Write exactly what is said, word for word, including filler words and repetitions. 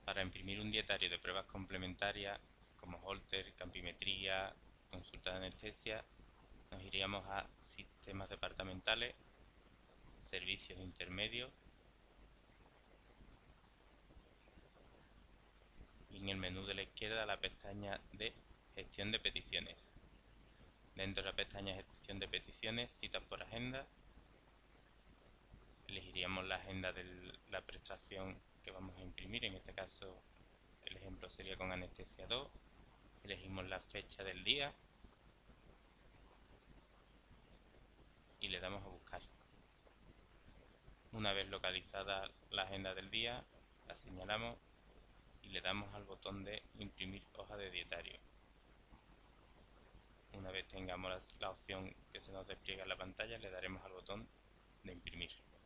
Para imprimir un dietario de pruebas complementarias como Holter, campimetría, consulta de anestesia, nos iríamos a sistemas departamentales, servicios intermedios y en el menú de la izquierda la pestaña de gestión de peticiones. Dentro de la pestaña de gestión de peticiones, citas por agenda, elegiríamos la agenda de la prestación que vamos a imprimir, en este caso el ejemplo sería con anestesia dos, elegimos la fecha del día y le damos a buscar. Una vez localizada la agenda del día, la señalamos y le damos al botón de imprimir hoja de dietario. Una vez tengamos la, la opción que se nos despliega en la pantalla, le daremos al botón de imprimir.